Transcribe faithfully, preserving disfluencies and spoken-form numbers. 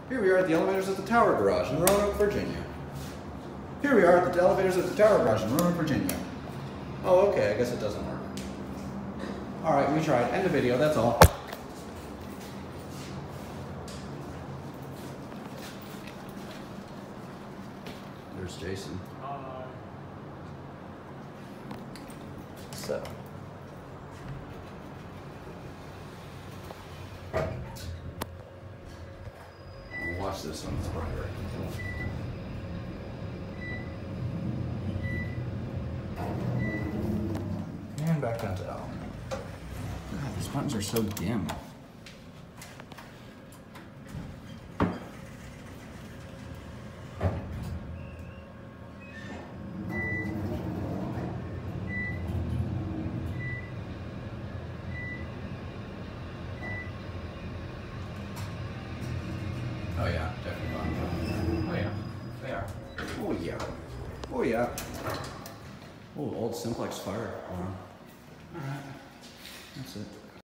Here we are at the elevators at the Tower Garage in Roanoke, Virginia. Here we are at the elevators at the Tower Garage in Roanoke, Virginia. Oh, okay, I guess it doesn't work. Alright, we tried. End the video, that's all. There's Jason. So. We'll watch this when it's brighter. And back on down. God, these buttons are so dim. Oh yeah, definitely on. Oh yeah, they are. Oh yeah. Oh yeah. Oh, old Simplex fire alarm. Alright, that's it.